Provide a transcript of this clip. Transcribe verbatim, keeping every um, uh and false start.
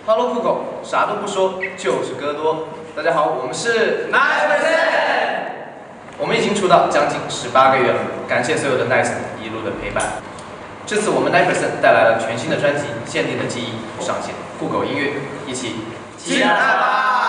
Follow 酷狗，啥都不说，就是歌多。大家好，我们是 Nice Percent， 我们已经出道将近十八个月了，感谢所有的 Nice 一路的陪伴。这次我们 Nice Percent 带来了全新的专辑《限定的记忆》上线酷狗音乐，一起期待吧！